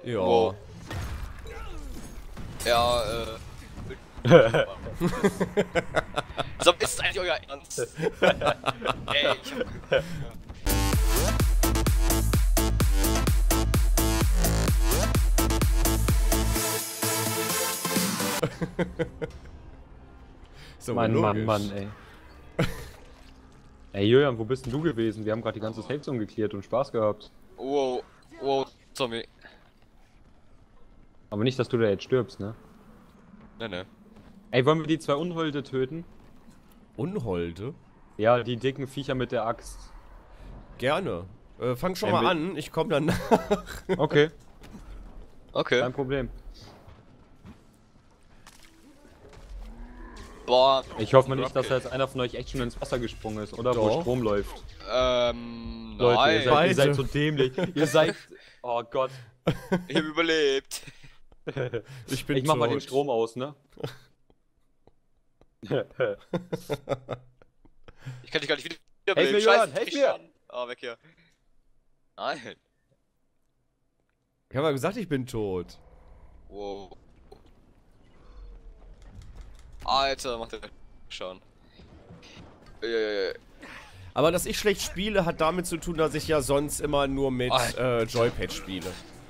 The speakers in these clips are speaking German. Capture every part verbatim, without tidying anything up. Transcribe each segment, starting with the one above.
Ja. Wow. Ja, äh... So, ist eigentlich euer Ernst? Ey, ich hab... So, Mann, logisch. Mann, Mann, ey. Ey, Julian, wo bist denn du gewesen? Wir haben gerade die ganze Safe Zone geklärt und Spaß gehabt. Wow, wow, Zombie. Aber nicht, dass du da jetzt stirbst, ne? Ne, ne. Ey, wollen wir die zwei Unholde töten? Unholde? Ja, die dicken Viecher mit der Axt. Gerne. Äh, fang schon Ey, mal mit- an, ich komm dann nach. Okay, Okay. kein Problem. Boah. Ich hoffe mal nicht, dass Okay. jetzt einer von euch echt schon ins Wasser gesprungen ist, oder? Doch. Wo Strom läuft. Ähm, Leute, ihr nein. seid, ihr Beide. seid so dämlich. Ihr seid... Oh Gott. Ich hab überlebt. Ich bin Ich mach mal tot. den Strom aus, ne? Ich kann dich gar nicht wieder Helf mir, Scheiße, Johann, helf ich mir! schon. Ah, weg hier. Nein. Ich hab ja gesagt, ich bin tot. Wow. Alter, macht der schon. Äh, Aber dass ich schlecht spiele, hat damit zu tun, dass ich ja sonst immer nur mit Alter. äh, Joypad spiele.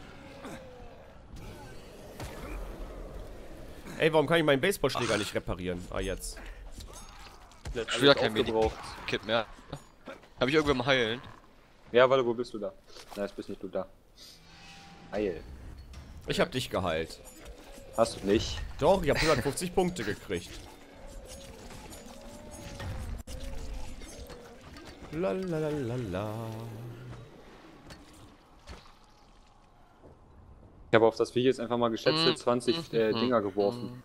Ey, warum kann ich meinen Baseballschläger nicht reparieren? Ah, jetzt. Schon wieder kein Medikit mehr. Hab ich irgendwo im Heilen? Ja, warte, wo bist du da? Na, jetzt bist nicht du da. Heil. Ich hab dich geheilt. Hast du nicht? Doch, ich hab hundertfünfzig Punkte gekriegt. Lalalala. Ich habe auf das Vieh jetzt einfach mal geschätzte Mm, zwanzig mm, äh, mm, Dinger geworfen.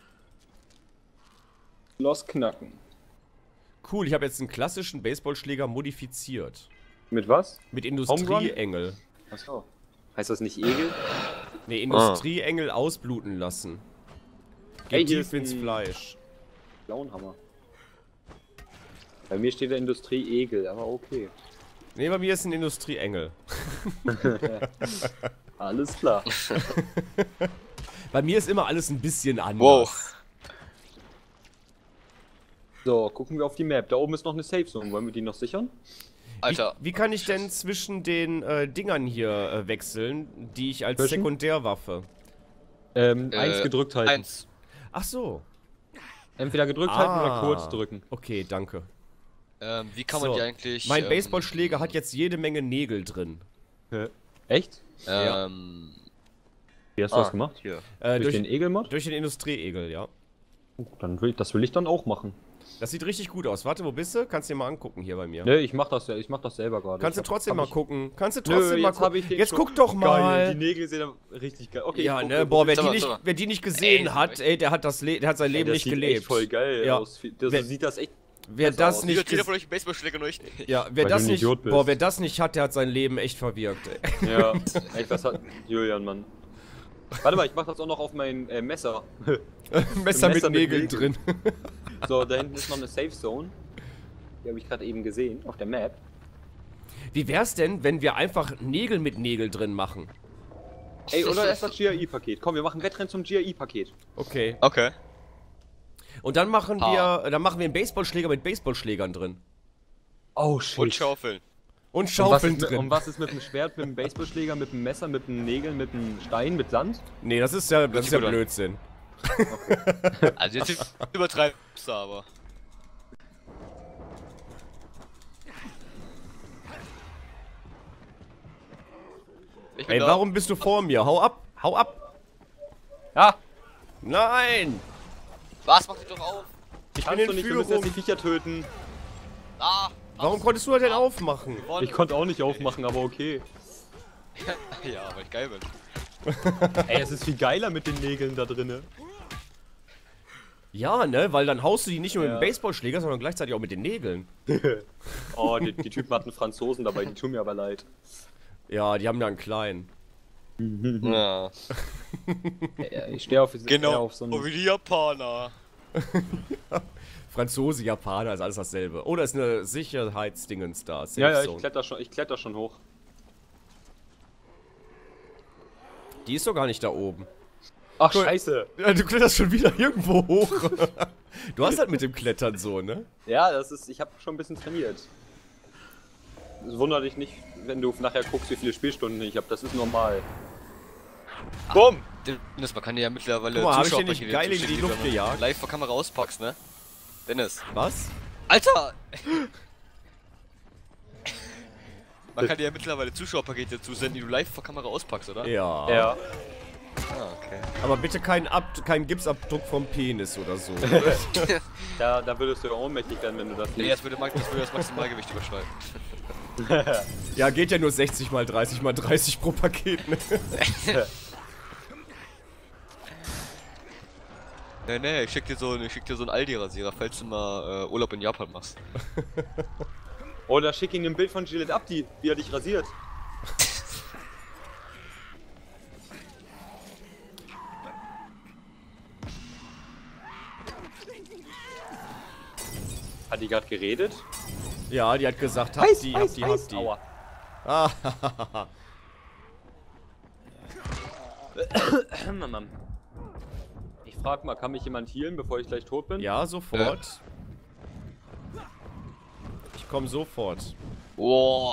Los knacken. Cool, ich habe jetzt einen klassischen Baseballschläger modifiziert. Mit was? Mit Industrieengel. Achso. Heißt das nicht Egel? Ne, Industrieengel ausbluten lassen. Ey, Geht hier tief ist ins ein- Fleisch. Blauen Hammer. Bei mir steht der Industrie Egel, aber okay. Ne, bei mir ist ein Industrieengel. Alles klar. Bei mir ist immer alles ein bisschen anders. Wow. So, gucken wir auf die Map. Da oben ist noch eine Safe Zone. Wollen wir die noch sichern? Alter. Wie, wie kann ich denn zwischen den äh, Dingern hier äh, wechseln, die ich als Zwischen? Sekundärwaffe... Ähm, Äh, eins gedrückt halten. Eins. Ach so. Entweder gedrückt Ah. halten oder kurz drücken. Okay, danke. Ähm, wie kann man So, die eigentlich... Mein ähm, Baseballschläger hat jetzt jede Menge Nägel drin. Echt? Ähm... Wie hast du ah, das gemacht? Hier. Äh, Durch, durch, den Egel-Mod? durch den Industrieegel, ja. Oh, dann will, das will ich dann auch machen. Das sieht richtig gut aus. Warte, wo bist du? Kannst du dir mal angucken hier bei mir. Ne, ich mach das ja, ich mach das selber gerade. Kannst du Ich hab- trotzdem hab mal ich- gucken. Kannst du Nö, trotzdem mal jetzt hab gucken. ich den Jetzt schon- guck doch Geil, mal. die Nägel sehen dann richtig geil. Okay, Ja, ich guck, ne, wo- boah, wer Sag die, mal, nicht, sag mal. wer die nicht gesehen Ey, hat, ey, der hat das, Le der hat sein Ey, Leben das nicht sieht gelebt. echt voll geil Ja. aus. Das Wer- sieht das echt. Wer besser das aus. nicht, Jeder ges von euch Baseballschläger nur ich. ja, wer Weil das du ein nicht, Idiot bist. boah, wer das nicht hat, der hat sein Leben echt verwirkt. Ey. Ja, echt, was hat Julian, Mann. Warte mal, ich mach das auch noch auf mein äh, Messer. Messer, mit Messer mit Nägeln Nägeln. drin. So, da hinten ist noch eine Safe Zone. Die habe ich gerade eben gesehen auf der Map. Wie wär's denn, wenn wir einfach Nägel mit Nägel drin machen? Ey, oder erst das G I I-Paket. Komm, wir machen Wettrennen zum G I I-Paket. Okay. Okay. Und dann machen Ah. wir, dann machen wir einen Baseballschläger mit Baseballschlägern drin. Oh, shit. Und Schaufeln. Und Und was, Schaufeln ist mit, drin. und was ist mit dem Schwert, mit dem Baseballschläger, mit dem Messer, mit dem Nägeln, mit dem Stein, mit Sand? Nee, das ist ja, das ist ja gut an. Blödsinn. Also jetzt übertreibst du aber. Ich bin Ey, da. warum bist du vor mir? Hau ab! Hau ab! Ja! Nein! Was? Mach dich doch auf! Ich Kannst bin du in nicht, wir müssen jetzt die Führung. Viecher töten. Ah! Warum konntest du denn aufmachen? Gewonnen. Ich konnte auch nicht aufmachen, aber okay. Ja, weil ich geil bin. Ey, es ist viel geiler mit den Nägeln da drinne. Ja, ne? Weil dann haust du die nicht nur mit Ja. dem Baseballschläger, sondern gleichzeitig auch mit den Nägeln. Oh, die, die Typen hatten Franzosen dabei, die tun mir aber leid. Ja, die haben da einen kleinen. Ja. Ja, ich stehe auf, eher Genau. auf so Oh, einen... wie die Japaner. Franzose, Japaner, ist alles dasselbe. Oder ist eine Sicherheitsdingens da. Safe Ja, ja, ich Zone. kletter schon, ich kletter schon hoch. Die ist doch gar nicht da oben. Ach, Cool. scheiße. Ja, du kletterst schon wieder irgendwo hoch. Du hast halt mit dem Klettern so, ne? Ja, das ist, ich habe schon ein bisschen trainiert. Es wundert dich nicht, wenn du nachher guckst, wie viele Spielstunden ich habe. Das ist normal. Bumm! Dennis, man kann dir ja mittlerweile Guck mal, hab ich Zuschauer den nicht geil in die Luft gejagt? live vor Kamera auspackst, ne? Dennis. Was? Alter! Man kann dir ja mittlerweile Zuschauerpakete zusenden, die du live vor Kamera auspackst, oder? Ja. Ja. Ah, okay. Aber bitte keinen, Ab keinen Gipsabdruck vom Penis oder so. Da, da würdest du ja ohnmächtig werden, wenn du das Nee, nicht. das würde, das würde das Maximalgewicht überschreiten. Ja, geht ja nur sechzig mal dreißig mal dreißig pro Paket, ne? Nee, nee, ich schick dir so, ich schick dir so einen Aldi-Rasierer, falls du mal äh, Urlaub in Japan machst. Oder schick ihm ein Bild von Gillette Abdi, wie er dich rasiert. Hat die gerade geredet? Ja, die hat gesagt, hab die, hab die, hab die. Aua. Ah, Ich frag mal, kann mich jemand healen, bevor ich gleich tot bin? ja, sofort. Ich komm sofort. Boah.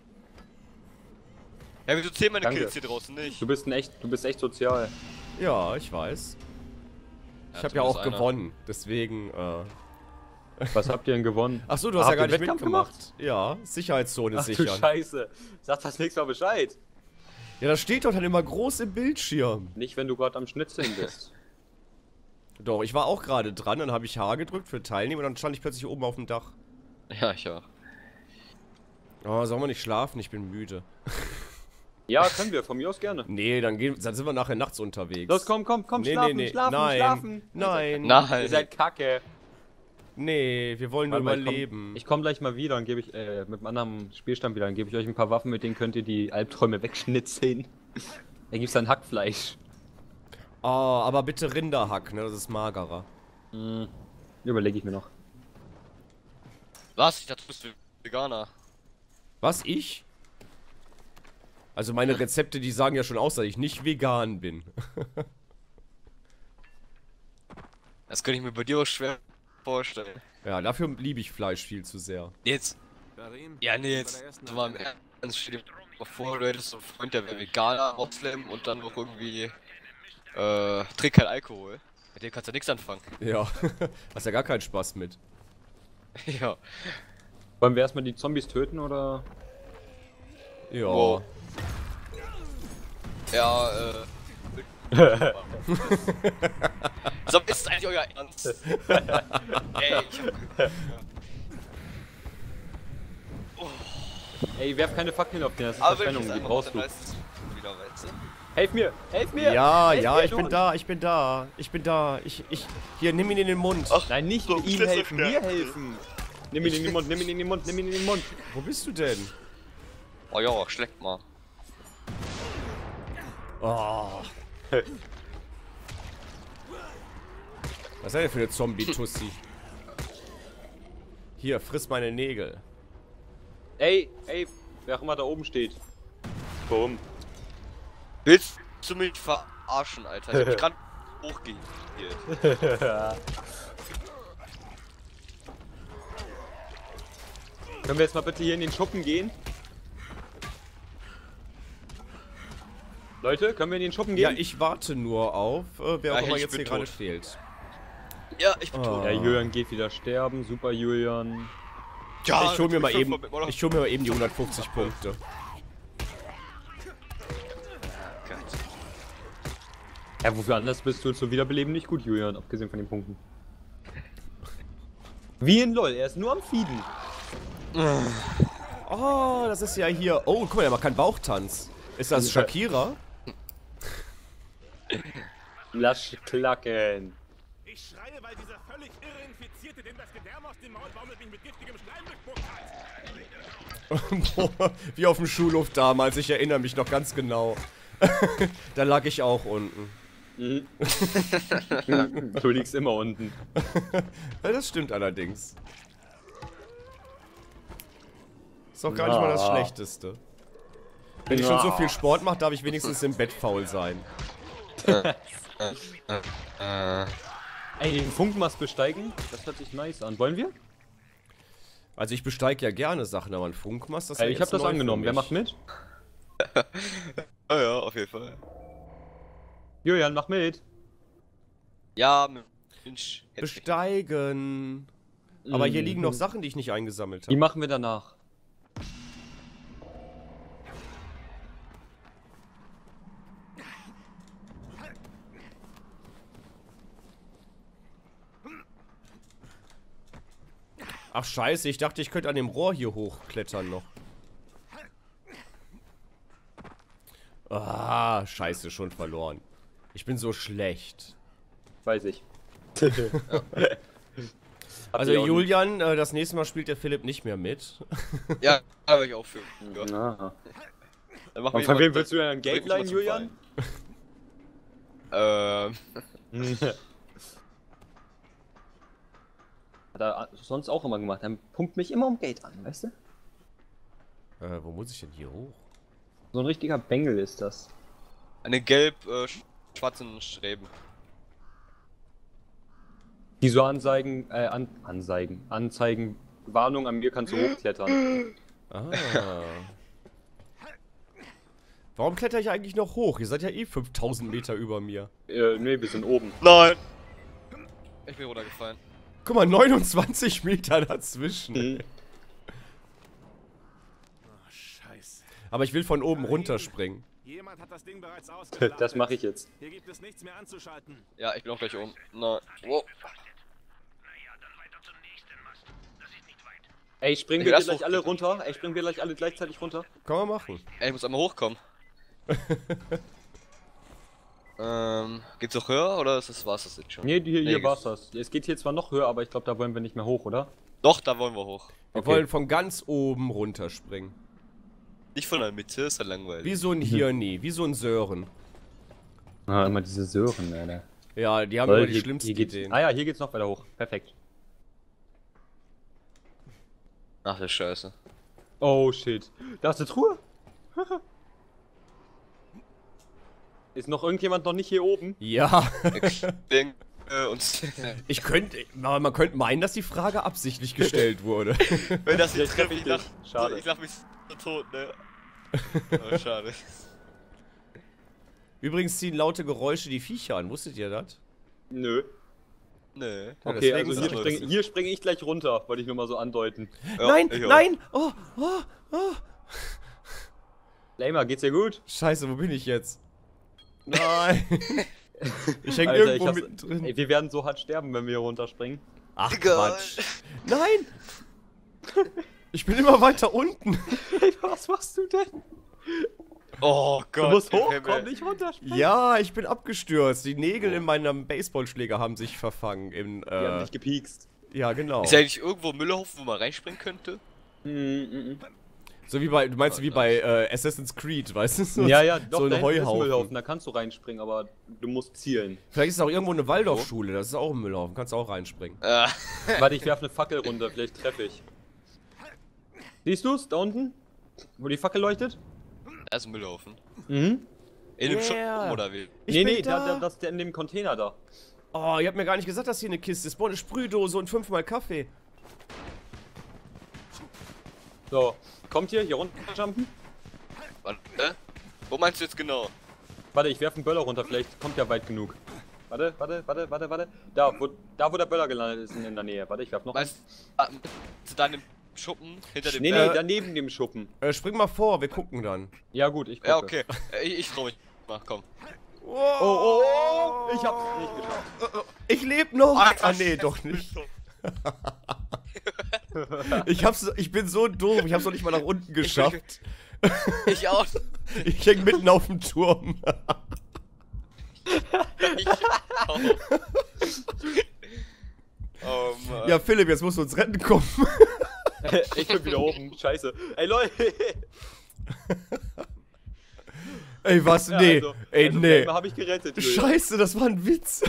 Ja, wieso zählen meine Danke. Kills hier draußen nicht? Du bist ein echt, du bist echt sozial. Ja, ich weiß. Ich Ja, habe ja auch zumindest einer. gewonnen, deswegen, äh... Was habt ihr denn gewonnen? Ach so, du hast Habt ja gar ihr nicht Wettkampf mitgemacht. Ja, Sicherheitszone Ach du sichern. Scheiße. Sag das nächste Mal Bescheid. Ja, das steht doch dann immer groß im Bildschirm. Nicht, wenn du gerade am Schnitzeln bist. Doch, ich war auch gerade dran, dann habe ich H gedrückt für Teilnehmen und dann stand ich plötzlich oben auf dem Dach. Ja, ich auch. Oh, sollen wir nicht schlafen? Ich bin müde. Ja, können wir, von mir aus gerne. Nee, dann, gehen, dann sind wir nachher nachts unterwegs. Los, komm, komm, komm, Nee, schlafen, nee, nee. schlafen, Nein. schlafen. Nein. Ihr Nein. seid kacke. Nee, wir wollen nur Warte mal, überleben. Ich komme komm gleich mal wieder und gebe ich, äh, mit einem anderen Spielstand wieder, dann gebe ich euch ein paar Waffen, mit denen könnt ihr die Albträume wegschnitzeln. Da gibt's dann Hackfleisch. Oh, aber bitte Rinderhack, ne? Das ist magerer. Hm, überlege ich mir noch. Was? Ich dachte, du bist Veganer. Was, ich? Also meine Rezepte, die sagen ja schon aus, dass ich nicht vegan bin. Das könnte ich mir bei dir auch schwer vorstellen. Ja, dafür liebe ich Fleisch viel zu sehr. Jetzt. Ja, nee, jetzt. So mal im Ernst, stell dir mal vor, du hättest so einen Freund, der wäre Veganer, Moslem und dann noch irgendwie. Äh, trinkt kein Alkohol. Mit dem kannst du nichts anfangen. Ja, hast ja gar keinen Spaß mit. Ja. Wollen wir erstmal die Zombies töten oder? Ja. Wow. Ja, äh. So, ist es eigentlich euer Ernst? Ey, ich hab... Ey, werf keine Fackeln auf den, das ist Aber wenn ich Verschwendung, das die einfach brauchst dann du. heißt es wieder, weißt du? Helf mir, helf mir! Ja, helf ja, mir, ich bin du- da, ich bin da, ich bin da. Ich, ich, hier, nimm ihn in den Mund. Ach, Nein, nicht so, ihm Schlüssel helfen, mir stärken. helfen! Nimm ihn in den Mund, nimm ihn in den Mund, nimm ihn in den Mund! Wo bist du denn? Oh ja, schlägt mal. Oh. Was ist denn für eine Zombie-Tussi? Hier, friss meine Nägel. Ey, ey, wer auch immer da oben steht. Bumm. Willst du mich verarschen, Alter? Ich hab mich grad hochgehielt. Können wir jetzt mal bitte hier in den Schuppen gehen? Leute, können wir in den Schuppen Ja, gehen? ich warte nur auf, äh, wer Ja, auch immer ich jetzt bin hier gerade tot. fehlt. Ja, ich bin Oh. tot. Ja, Julian geht wieder sterben. Super, Julian. Ja, ich hol mir mal bin eben, fünfmal mit meiner- ich hol mir mal eben die hundertfünfzig Punkte. Gott. Ja, wofür anders bist du zum Wiederbeleben nicht gut, Julian, abgesehen von den Punkten. Wie in LOL, er ist nur am Feeden. Oh, das ist ja hier. Oh, guck mal, der macht keinen Bauchtanz. Ist das Shakira? Lass klacken. Ich schreie, weil dieser völlig irre Infizierte, dem das Gedärm aus dem Maul baumelt, mich mit giftigem Schleim durchspuckt hat. Wie auf dem Schulhof damals, ich erinnere mich noch ganz genau. Da lag ich auch unten. Mhm. Du liegst immer unten. Ja, das stimmt allerdings. Ist doch gar nicht mal das Ja. Schlechteste. Wenn ich schon so viel Sport mache, darf ich wenigstens im Bett faul sein. Äh. Ey, den Funkmast besteigen, das hört sich nice an. Wollen wir? Also ich besteige ja gerne Sachen, aber ein Funkmast, das ist Ey, ja ich jetzt hab das neu für angenommen. Wer mich. macht mit? Ja, ja, auf jeden Fall. Julian, mach mit. Ja, Mensch. hätte ich- Besteigen. Aber hier Mhm. liegen noch Sachen, die ich nicht eingesammelt Die habe. machen wir danach. Ach scheiße, ich dachte, ich könnte an dem Rohr hier hochklettern noch. Ah, scheiße, schon verloren. Ich bin so schlecht. Weiß ich. Also Julian, äh, das nächste Mal spielt der Philipp nicht mehr mit. Ja, habe ich auch für. Ja. Aha. Dann machen Und wir von wem jemand- willst du denn ein Geld bring mich mal leihen, zum Julian? Ähm. Hat er sonst auch immer gemacht. Er pumpt mich immer um Geld an, weißt du? Äh, wo muss ich denn hier hoch? So ein richtiger Bengel ist das. Eine gelb-schwarzen Streben. Die so anzeigen, äh, an, anzeigen, anzeigen, Warnung, an mir kannst du hochklettern. Ah. Warum kletter ich eigentlich noch hoch? Ihr seid ja eh fünftausend Meter über mir. Äh, nee, wir sind oben. Nein! Ich bin runtergefallen. Guck mal, neunundzwanzig Meter dazwischen. Mhm. Oh, scheiße. Aber ich will von oben runterspringen. Jemand hat das Ding bereits ausgeladen. Das mache ich jetzt. Hier gibt es nichts mehr anzuschalten. Ja, ich bin auch gleich oben. Nein. Wow. Ey, springen Ich wir will gleich erst alle hochklettern. runter? Ey, springen wir gleich alle gleichzeitig runter? Kann man machen. Ey, ich muss einmal hochkommen. ähm, geht's noch höher oder ist das, war's das jetzt schon? Nee, hier, hier Nee, war's das. Es geht hier zwar noch höher, aber ich glaube, da wollen wir nicht mehr hoch, oder? Doch, da wollen wir hoch. Wir Okay. wollen von ganz oben runterspringen. Nicht von der Mitte, ist ja langweilig. Wie so ein Hirni, wie so ein Sören. Ah, immer diese Sören, Alter. Ja, die haben Weil immer die hier- schlimmsten hier geht's, Ideen. Ah ja, hier geht's noch weiter hoch. Perfekt. Ach, der Scheiße. Oh shit. Da ist eine Truhe. Ist noch irgendjemand noch nicht hier oben? Ja, Ich denke, äh, uns. ich könnte, aber man könnte meinen, dass die Frage absichtlich gestellt wurde. Wenn das nicht Jetzt trifft, treff ich ich lach, dich. Schade. ich lach mich so tot, ne? Oh, schade. Übrigens ziehen laute Geräusche die Viecher an, wusstet ihr das? Nö. Nee. Ja, Okay, deswegen also sag hier ich springe das. hier spring ich gleich runter, wollte ich nur mal so andeuten. Ja, nein, ich auch. nein! Oh, oh, oh. Lamer, geht's dir gut? Scheiße, wo bin ich jetzt? Nein! Ich häng Alter, irgendwo ich hab's- mittendrin. Ey, wir werden so hart sterben, wenn wir hier runterspringen. Ach Egal. Quatsch. Nein! Ich bin immer weiter unten. Ey, was machst du denn? Oh Gott. Du musst im hochkommen, Himmel. nicht runterspringen. Ja, ich bin abgestürzt. Die Nägel in meinem Baseballschläger haben sich verfangen. In, Die haben äh, dich gepiekst. ja, genau. Ist ja eigentlich irgendwo ein Müllhaufen, wo man reinspringen könnte? Mm, mm, mm. So wie bei, du meinst wie bei äh, Assassin's Creed, weißt du? So, Ja, ja, doch, so ein da hinten ist ein Heuhaufen. Müllhaufen, da kannst du reinspringen, aber du musst zielen. Vielleicht ist auch irgendwo eine Waldorfschule, das ist auch ein Müllhaufen, kannst auch reinspringen. Äh, Warte, ich werfe eine Fackel runter, vielleicht treffe ich. Siehst du's? Da unten? Wo die Fackel leuchtet? da ist ein Müllhaufen. Mhm. In dem Yeah. Schuppen oder wie? Ich nee, bin nee, da, da. da, das ist der in dem Container da. Oh, ihr habt mir gar nicht gesagt, dass hier eine Kiste ist. Boah, eine Sprühdose und fünfmal Kaffee. So, kommt hier, hier runterjumpen? Warte, äh? Wo meinst du jetzt genau? Warte, ich werfe einen Böller runter, vielleicht kommt der weit genug. Warte, warte, warte, warte, warte. Da, wo, da, wo der Böller gelandet ist, in der Nähe. Warte, ich werf noch einen. Meinst ah, du da in dem Schuppen hinter dem Nee, nee, Berg? daneben dem Schuppen. Äh, spring mal vor, wir gucken dann. Ja gut, ich gucke. Ja, okay. Äh, Ich, ich trau mich. Mach, komm. Oh, Oh, oh, oh, ich hab's nicht geschafft. Ich lebe noch. Ah, Ah, nee, doch nicht. Ich hab's, ich bin so doof, ich hab's noch nicht mal nach unten geschafft. Ich auch. Ich häng mitten auf dem Turm. Ich auch. Oh Mann. Ja, Philipp, jetzt musst du uns retten kommen. Ich bin wieder oben, scheiße. Ey, Leute! Ey, was? Ja, Nee. also, Ey, also nee. Hab ich gerettet, Julian. Scheiße, das war ein Witz.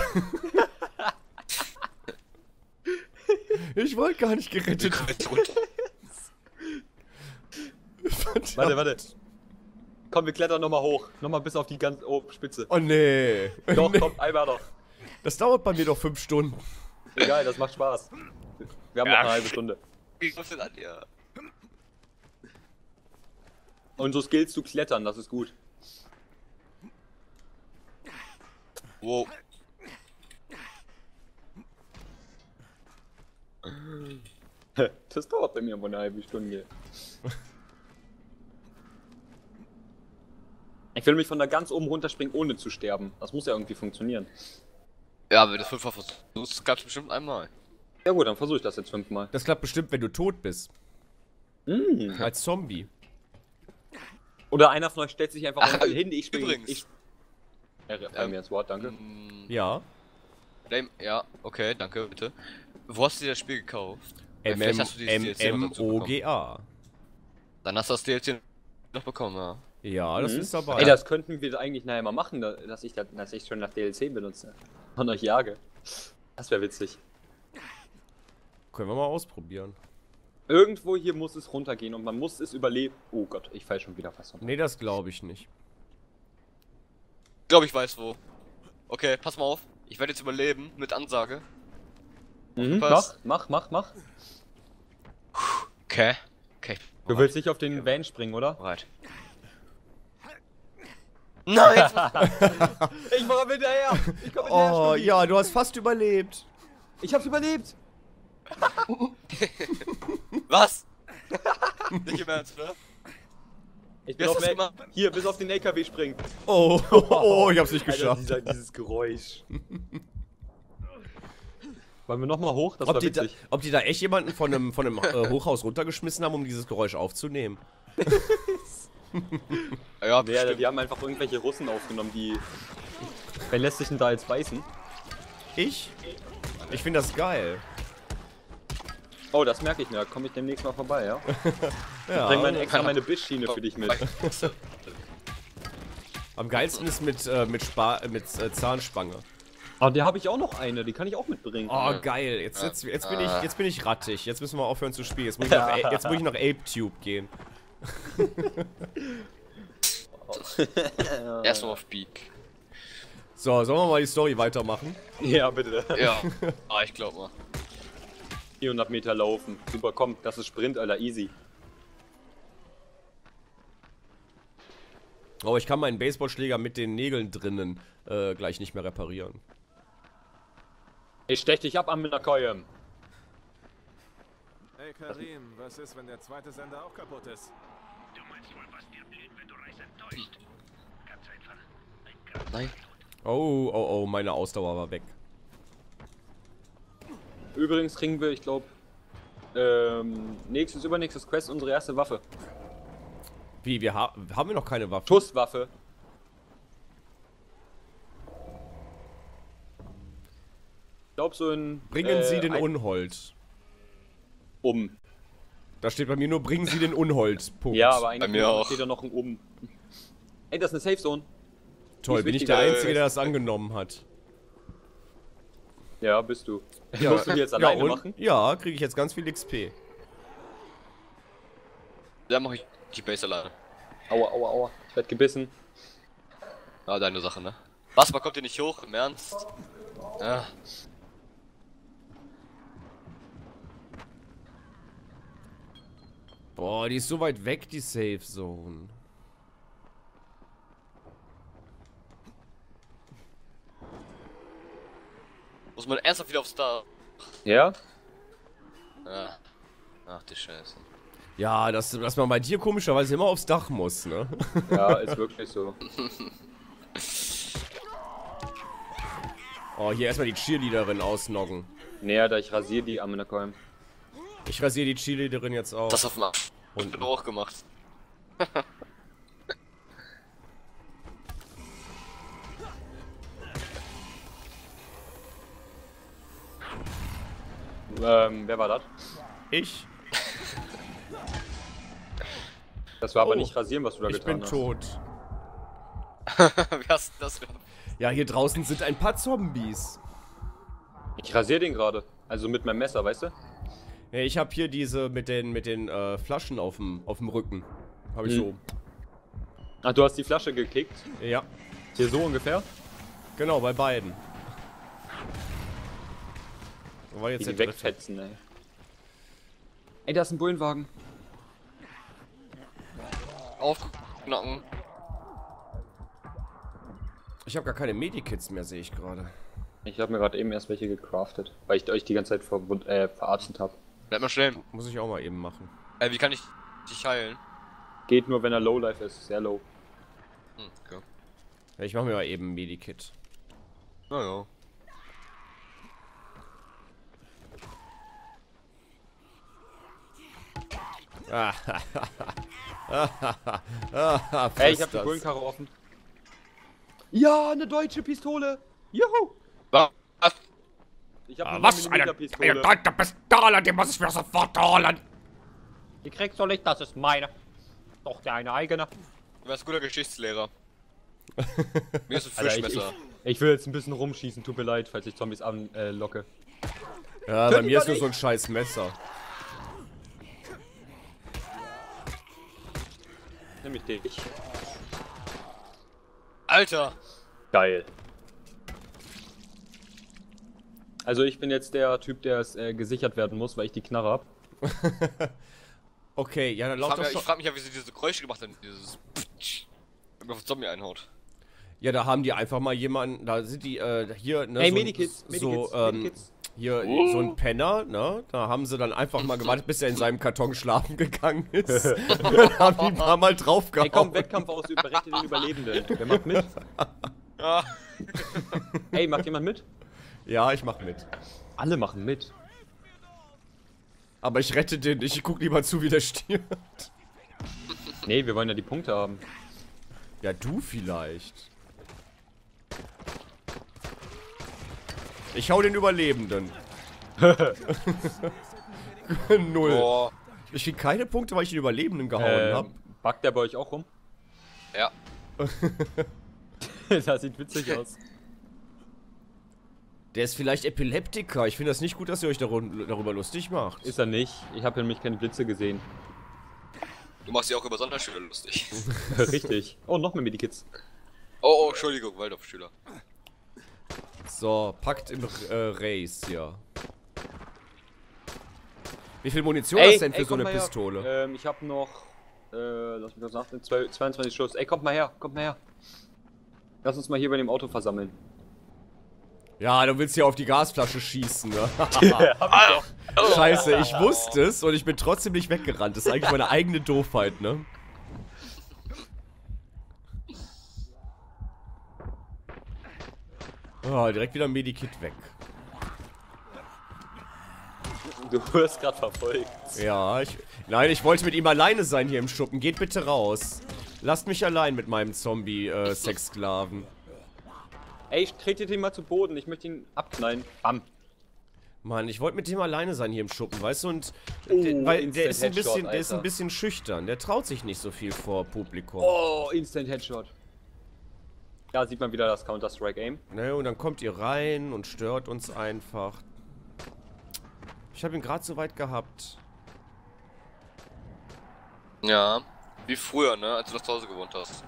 Ich wollte gar nicht gerettet werden. Verdammt. Warte, warte. Komm, wir klettern nochmal hoch. Nochmal bis auf die ganz oh, Spitze. Oh nee. Doch, Nee. komm, einmal noch. Das dauert bei mir doch fünf Stunden. Egal, das macht Spaß. Wir haben Ja. noch eine halbe Stunde. Wie läuft denn an dir? Und so Skills zu klettern, das ist gut. Wow. Das dauert bei mir wohl eine halbe Stunde. Ich will mich von da ganz oben runterspringen, ohne zu sterben. Das muss ja irgendwie funktionieren. Ja, wenn du das fünfmal versuchst, klappt bestimmt einmal. Ja gut, dann versuche ich das jetzt fünfmal. Das klappt bestimmt, wenn du tot bist. Mm. Als Zombie. Oder einer von euch stellt sich einfach Ach, unten hin, ich springe. übrigens. Ich... Ja, bei mir ins Wort, danke. Mm, Ja. Blame, ja, okay, danke, bitte. Wo hast du dir das Spiel gekauft? Weil M vielleicht M hast du dieses D L C noch M dazu O bekommen. G A. Dann hast du das D L C noch bekommen, ja. Ja, das Mhm. ist dabei. Ey, das könnten wir eigentlich nachher mal machen, da- dass ich, da, dass ich schon nach D L C benutze. Und euch jage. Das wäre witzig. Können wir mal ausprobieren. Irgendwo hier muss es runtergehen und man muss es überleben. Oh Gott, ich fall schon wieder fast runter. Nee, das glaube ich nicht. Ich glaube, ich weiß wo. Okay, pass mal auf. Ich werde jetzt überleben mit Ansage. Mhm, mach, Pass. mach, mach, mach. Okay. Okay. Du willst nicht auf den Van springen, oder? Bereit. Nein! Jetzt Ich war mit hinterher! Ich komm Oh, ja, du hast fast überlebt. Ich hab's überlebt! Was? Nicht im Ernst, oder? Ich Wie bin hast auf du's den, gemacht? hier, bis auf den L K W springen. Oh, oh, ich hab's nicht Alter, geschafft. dieser, dieses Geräusch. Wollen wir nochmal hoch? Das Ob war die, da, witzig. ob die da echt jemanden von einem, von einem äh, Hochhaus runtergeschmissen haben, um dieses Geräusch aufzunehmen? Ja, Ja, bestimmt. die haben einfach irgendwelche Russen aufgenommen, die... Wer lässt sich denn da jetzt beißen? Ich? Ich finde das geil. Oh, das merke ich mir, da komme ich demnächst mal vorbei, ja? Ja, Bring meine, extra meine Bissschiene für dich mit. am geilsten ist mit, äh, mit, Spa äh, mit äh, Zahnspange. Aber der habe ich auch noch eine, die kann ich auch mitbringen. Oh, geil. Jetzt, jetzt, jetzt, bin ich, jetzt bin ich rattig. Jetzt müssen wir aufhören zu spielen. Jetzt muss ich nach, A- jetzt muss ich nach ApeTube gehen. Erstmal auf Peak. So, sollen wir mal die Story weitermachen? Ja, bitte. Ja. Ah, ich glaub mal. vierhundert Meter laufen. Super, komm, das ist Sprint, Alter, easy. Aber ich kann meinen Baseballschläger mit den Nägeln drinnen äh, gleich nicht mehr reparieren. Ich stech dich ab an mit einer Keule. Hey Karim, was ist, wenn der zweite Sender auch kaputt ist? Nein. Oh, oh, oh, meine Ausdauer war weg. Übrigens kriegen wir, ich glaube, ähm, nächstes, übernächstes Quest unsere erste Waffe. Wie, wir ha haben wir noch keine Waffe? Schusswaffe. Ich glaube so in... Bringen äh, Sie den ein- Unhold. Um. Da steht bei mir nur, bringen Sie den Unhold. Punkt. Ja, aber eigentlich mir auch. steht da noch ein Um. Ey, das ist eine Safe Zone. Toll, ist bin ich wichtiger der als- Einzige, der das angenommen hat. Ja, bist du. Ja, Musst du die jetzt alleine ja, und? machen? Ja, kriege ich jetzt ganz viel X P. Da mache ich die Base alleine. Aua, aua, aua. Ich werd gebissen. Ah, deine Sache, ne? Was, man kommt hier nicht hoch, im Ernst? Ja. Boah, die ist so weit weg, die Safe Zone. Muss man ernsthaft wieder aufs Dach? Ja? Ja. Ach du Scheiße. Ja, dass, dass man bei dir komischerweise immer aufs Dach muss, ne? Ja, ist wirklich so. Oh, hier erstmal die Cheerleaderin ausnoggen. Näher, da ich rasiere die am Colm. Ich rasiere die Cheerleaderin jetzt auch. Das auf dem Und- Und auch gemacht. Ähm, wer war das? Ich? Das war aber Oh, nicht rasieren, was du da Ich getan bin hast. tot. Wie hast du das gehabt? Ja, hier draußen sind ein paar Zombies. Ich rasiere den gerade. Also mit meinem Messer, weißt du? Ja, ich habe hier diese mit den mit den äh, Flaschen auf dem auf dem Rücken. Habe ich Hm. so. Ach, du hast die Flasche gekickt? Ja. Hier so ungefähr? Genau, bei beiden. Wo war jetzt Die der dritte? wegfetzen, ey. Ey, da ist ein Bullenwagen. Aufknacken. Ich habe gar keine Medikits mehr, sehe ich gerade. Ich habe mir gerade eben erst welche gecraftet, weil ich euch die ganze Zeit ver äh, verarztet habe. Bleib mal stehen. Muss ich auch mal eben machen. Ey, wie kann ich dich heilen? Geht nur, wenn er Lowlife ist, sehr low. Hm, okay. Ja, ich mache mir mal eben ein Medikit. Naja. Ah, Ey, ich hab die Bullenkarre offen. Ja, eine deutsche Pistole! Juhu! Was? Ich hab Ah, eine was? Eine, Millimeter-Pistole. eine deutsche Pistole, die muss ich mir sofort holen. Die kriegst du nicht, das ist meine. Doch deine eigene. Du wärst guter Geschichtslehrer. Mir ist ein Alter, ich, Fischmesser. ich, ich will jetzt ein bisschen rumschießen, tut mir leid, falls ich Zombies anlocke. Äh, Ja, bei mir ist nur so ein scheiß Messer. Nämlich dich. Alter! Geil. Also ich bin jetzt der Typ, der es äh, gesichert werden muss, weil ich die Knarre hab. Okay, ja, dann Ich lauf frag, doch mich, ich schon. frag mich ja, wie sie diese Geräusche gemacht haben. Dieses wenn man auf den Zombie einhaut. Ja, da haben die einfach mal jemanden, da sind die, äh, hier, ne, Ey, so, Medikits, so, Medikits, ähm, Medikits. hier, so ein Penner, ne, da haben sie dann einfach mal gewartet, bis er in seinem Karton schlafen gegangen ist. Haben die ein paar Mal draufgehauen. Ey komm, Wettkampf aus, berette den Überlebenden. Wer macht mit? Ja. Ey, macht jemand mit? Ja, ich mach mit. Alle machen mit. Aber ich rette den nicht, ich guck lieber zu, wie der stirbt. Nee, wir wollen ja die Punkte haben. Ja, du vielleicht. Ich hau den Überlebenden. Null. Boah. Ich krieg keine Punkte, weil ich den Überlebenden gehauen Ähm, hab. backt der bei euch auch rum? Ja. Das sieht witzig aus. Der ist vielleicht Epileptiker. Ich finde das nicht gut, dass ihr euch darun- darüber lustig macht. Ist er nicht. Ich habe nämlich keine Blitze gesehen. Du machst dich auch über Sonderschüler lustig. Richtig. Oh, noch mehr Medikits. Oh, oh, Entschuldigung, Waldorfschüler. So, packt im äh, Race, ja. Wie viel Munition hast du denn für so kommt eine mal her. Pistole? Ähm, ich habe noch, äh, lass mich kurz nachdenken, zweiundzwanzig Schuss. Ey, kommt mal her, kommt mal her. Lass uns mal hier bei dem Auto versammeln. Ja, du willst hier auf die Gasflasche schießen, ne? Hab ich doch. Scheiße, ich wusste es und ich bin trotzdem nicht weggerannt. Das ist eigentlich meine eigene Doofheit, ne? Oh, direkt wieder ein Medikit weg. Du wirst gerade verfolgt. Ja, ich... Nein, ich wollte mit ihm alleine sein hier im Schuppen. Geht bitte raus. Lasst mich allein mit meinem Zombie-Sexsklaven. Ey, ich trete den mal zu Boden. Ich möchte ihn abknallen. Bam. Mann, ich wollte mit dem alleine sein hier im Schuppen, weißt du? Und Oh, der, weil der ist, ein Instant bisschen, der ist ein Headshot, bisschen schüchtern. Der traut sich nicht so viel vor Publikum. Oh, Instant Headshot. Da sieht man wieder das Counter-Strike-Aim. Ne, und dann kommt ihr rein und stört uns einfach. Ich habe ihn gerade so weit gehabt. Ja. Wie früher, ne? Als du noch zu Hause gewohnt hast.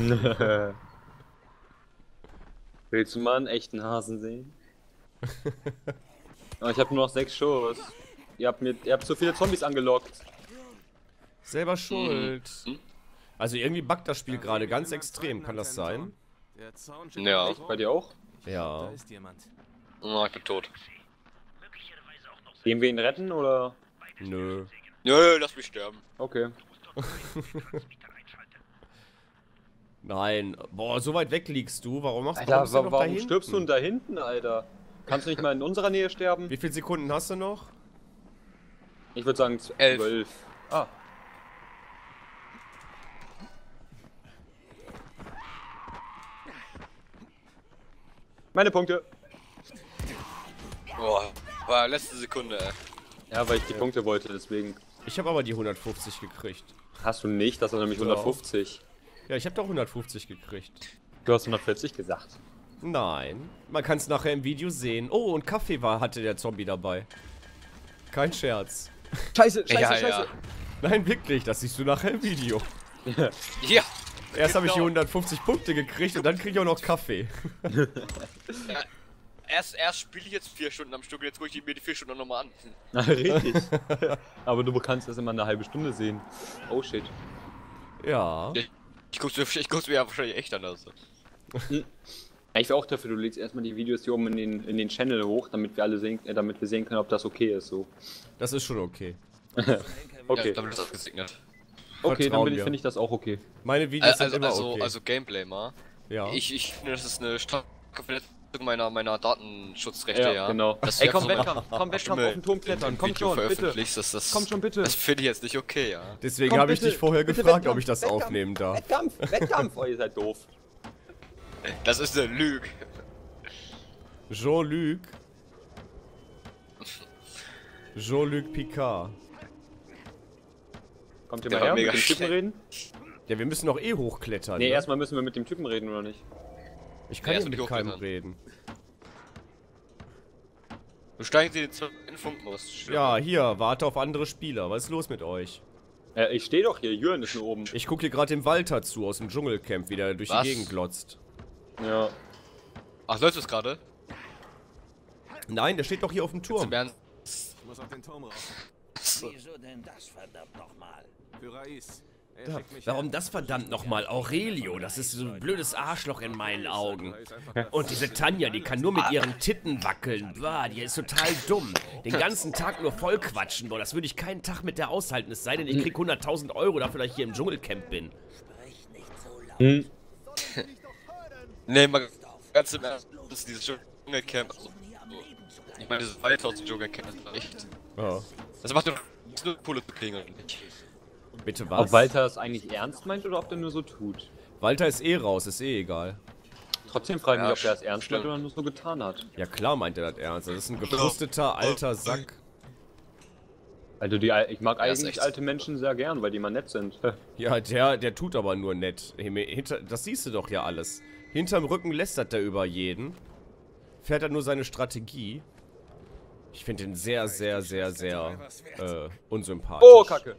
Willst du mal einen echten Hasen sehen? Oh, ich habe nur noch sechs Schuss. Ihr habt mir, ihr habt so viele Zombies angelockt. Selber schuld. Mhm. Also irgendwie buggt das Spiel gerade ganz extrem, kann das sein? Ja. Bei dir auch? Ja. Oh, ich bin tot. Gehen wir ihn retten oder? Nö. Nö, lass mich sterben. Okay. Nein. Boah, so weit weg liegst du. Warum machst Alter, bist du warum, noch da warum hinten? stirbst du denn da hinten, Alter? Kannst du nicht mal in unserer Nähe sterben? Wie viele Sekunden hast du noch? Ich würde sagen Elf. zwölf. Ah. Meine Punkte. Boah, war letzte Sekunde, ey. Ja, weil ich die Punkte wollte, deswegen. Ich habe aber die hundertfünfzig gekriegt. Hast du nicht, das ist nämlich Doch. hundertfünfzig. Ja, ich habe doch hundertfünfzig gekriegt. Du hast hundertvierzig gesagt. Nein. Man kann es nachher im Video sehen. Oh, und Kaffee war, hatte der Zombie dabei. Kein Scherz. Scheiße, scheiße, Ja, scheiße. ja. Nein, wirklich, das siehst du nachher im Video. Ja. Erst habe ich die Genau. hundertfünfzig Punkte gekriegt und dann kriege ich auch noch Kaffee. Ja, erst erst spiele ich jetzt vier Stunden am Stück und jetzt gucke ich mir die vier Stunden nochmal an. Na, richtig. Aber du kannst das immer eine halbe Stunde sehen. Oh shit. Ja. Ich, ich guck's mir, ich guck's mir ja wahrscheinlich echt an. Also. Ich wäre auch dafür, du legst erstmal die Videos hier oben in den, in den Channel hoch, damit wir alle sehen, äh, damit wir sehen können, ob das okay ist. So. Das ist schon okay. Okay. Ja, damit ist das gesegnet. Okay, dann Vertrauen bin ich- wir. finde ich das auch okay. Meine Videos Also, sind immer also, okay. also Gameplay mal. ja. Ich, ich finde, das ist eine starke Verletzung meiner, meiner Datenschutzrechte, ja. genau. Dass Ey, du komm, einfach so Wettkampf, komm, eine Wettkampf Stimme auf den Turm in klettern, einem komm Video schon, bitte. veröffentlichst, Das, das, Komm schon, bitte. Das finde ich jetzt nicht okay, ja. Deswegen Komm, habe ich bitte, dich vorher bitte gefragt, ob Wettkampf, ich das Wettkampf, aufnehmen darf. Wettkampf, Wettkampf, oh, ihr seid doof. Das ist eine Lüge. Jean-Luc. Jean-Luc Picard. Kommt ihr Der mal war her, mega mit dem Typen schlecht. reden? Ja, wir müssen doch eh hochklettern. Nee, ne? erstmal müssen wir mit dem Typen reden, oder nicht? Ich kann Ja, ja erst mit mit keinem hochklettern. reden. Du steigen sie den zweiten Funken aus. Ja, hier, warte auf andere Spieler. Was ist los mit euch? Äh, ich stehe doch hier, Jürgen ist nur oben. Ich gucke hier gerade dem Walter zu aus dem Dschungelcamp, wie der durch Was? die Gegend glotzt. Ja. Ach, läuft es gerade? Nein, der steht doch hier auf dem Turm. Zum Ernst? Ich muss auf den Turm raus. Wieso denn das verdammt nochmal? Für Rais. Er Ja, schickt mich warum her. das verdammt nochmal? Aurelio, das ist so ein blödes Arschloch in meinen Augen. Rais einfach das- Und diese Tanja, die kann nur mit ihren Titten wackeln. Boah, die ist total dumm. Den ganzen Tag nur voll quatschen. Boah, das würde ich keinen Tag mit der aushalten. Es sei denn, ich krieg hunderttausend Euro dafür, dass ich hier im Dschungelcamp bin. Sprich nicht so laut. Hm. Nee, mal ganz im Ernst, das ist dieses Dschungelcamp. Also, ich meine, dieses zweitausend Dschungelcamp ist echt. Ja. Das macht doch nur Kohle zu kriegen, oder nicht? Bitte Ob was? Walter es eigentlich ernst meint oder ob der nur so tut. Walter ist eh raus, ist eh egal. Trotzdem frage ich Ja, mich, ob der es ernst stimmt. meint oder nur so getan hat. Ja klar meint er das ernst. Das ist ein gefrusteter alter Sack. Also die, Al- ich mag Ja, ist eigentlich echt. alte Menschen sehr gern, weil die mal nett sind. Ja, der, der tut aber nur nett. Hinter, das siehst du doch ja alles. Hinterm Rücken lästert er über jeden. Fährt er nur seine Strategie. Ich finde ihn sehr, sehr, sehr, sehr äh, unsympathisch. Oh, Kacke!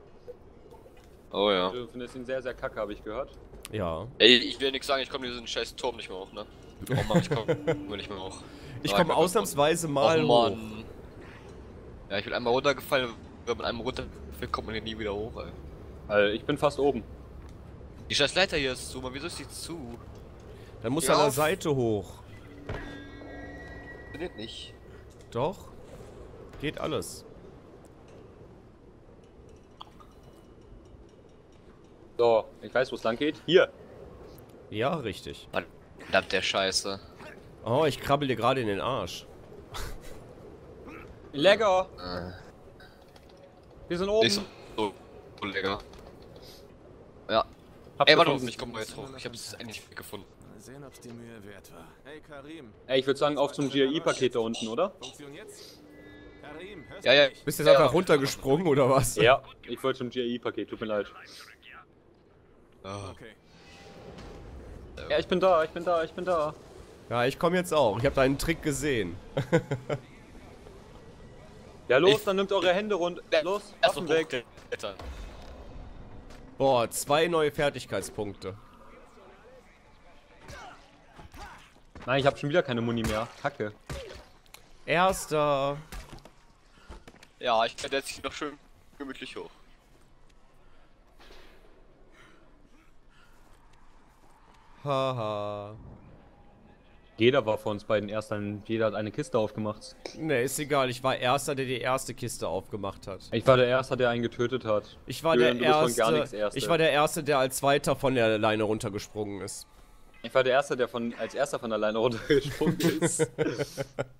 Oh ja. Du findest ihn sehr, sehr kacke, habe ich gehört. Ja. Ey, ich will nichts sagen, ich komme diesen scheiß Turm nicht mehr hoch, ne? Oh Mann, ich komme nicht mehr hoch. Ich Nein, komme Gott, ausnahmsweise Oh mal hoch. Mann. Ja, ich bin einmal runtergefallen, wenn man einmal runterfällt, kommt man hier nie wieder hoch, ey. Also ich bin fast oben. Die scheiß Leiter hier ist zu, man, wieso ist die zu? Dann muss Geh er an der auf. Seite hoch. Funktioniert nicht. Doch. Geht alles. So, ich weiß, wo es lang geht. Hier! Ja, richtig. Verdammt der Scheiße. Oh, ich krabbel dir gerade in den Arsch. Lecker! Äh, Wir sind oben! nicht so, so, so lecker. Ja. Hab's Ey, warte mal, gefunden. ich komm mal jetzt hoch. Ich hab's endlich gefunden. Mal sehen, ob's die Mühe wert war. Hey Karim. Ey, ich würde sagen, auf zum G I I-Paket da unten, oder? Funktion jetzt? Karim, hörst Ja, du ja. mich? Bist du jetzt Ja, einfach ja. runtergesprungen oder was? Ja, ich wollte zum G I I-Paket, tut mir leid. Oh. Okay. Ja, ich bin da, ich bin da, ich bin da. Ja, ich komme jetzt auch. Ich habe deinen Trick gesehen. Ja, los, Ich- dann nimmt eure Hände runter. Los, Erst Waffen mal weg. hochklettern. Boah, zwei neue Fertigkeitspunkte. Nein, ich habe schon wieder keine Muni mehr. Kacke. Erster. Ja, ich werde jetzt hier noch schön gemütlich hoch. Haha. Jeder war von uns beiden erst, dann jeder hat eine Kiste aufgemacht. Ne, ist egal. Ich war Erster, der die erste Kiste aufgemacht hat. Ich war der Erste, der einen getötet hat. Ich war Julian, der du bist von gar nichts Erste. Erste. Ich war der Erste, der als Zweiter von der Leine runtergesprungen ist. Ich war der Erste, der von, als Erster von alleine runtergesprungen ist.